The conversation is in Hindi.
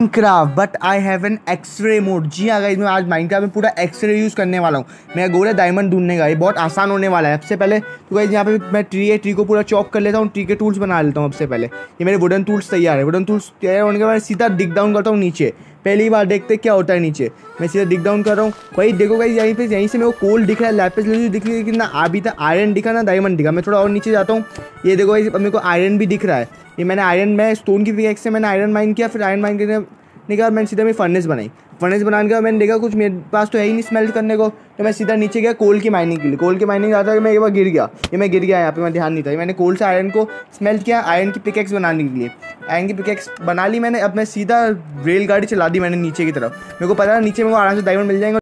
Minecraft but I have an x-ray mode. जी हाँ गाइस, मैं आज माइनक्राफ्ट में पूरा एक्सरे यूज़ करने वाला हूँ। मैं गोल्ड डायमंड ढूंढने का, ये बहुत आसान होने वाला है। सबसे पहले तो गाइस यहाँ पे मैं ट्री को पूरा चॉप कर लेता हूँ, ट्री के टूल्स बना लेता हूँ। सबसे पहले ये मेरे वुडन टूल्स तैयार है। वुडन टूल्स तैयार होने के बाद सीधा डिग डाउन करता हूँ नीचे। पहली बार देखते क्या होता है नीचे। मैं सीधा डिग डाउन कर रहा हूँ। भाई देखो गाइस, यहीं से मेरे को कोल दिख रहा है, लैपिस लेज़ुली दिख रही है, लेकिन ना अभी तक आयरन दिखा ना डायमंड दिखा। मैं थोड़ा और नीचे जाता हूँ। ये देखो गाइस, अब मेरे को आयरन भी दिख रहा है। ये मैंने आयरन में स्टोन की पिकैक्स से मैंने आयरन माइन किया। फिर आयरन माइन करने के बाद मैंने सीधा मेरी फर्नेस बनाई। फर्नेस बनाने के बाद मैंने देखा कुछ मेरे पास तो है ही नहीं स्मेल्ट करने को, तो मैं सीधा नीचे गया कोल की माइनिंग के लिए। कोल की माइनिंग आता है, मैं एक बार गिर गया। मैं गिर गया यहाँ पे, मैं ध्यान नहीं था। मैंने कोल से आयरन को स्मेल्ट किया आयरन की पिकैक्स बनाने के लिए। आयरन की पिकैक्स बना ली मैंने। अब मैं सीधा रेलगाड़ी चला दी मैंने नीचे की तरफ। मेरे को पता है नीचे मेरे को आराम से डायमंड मिल जाएंगे।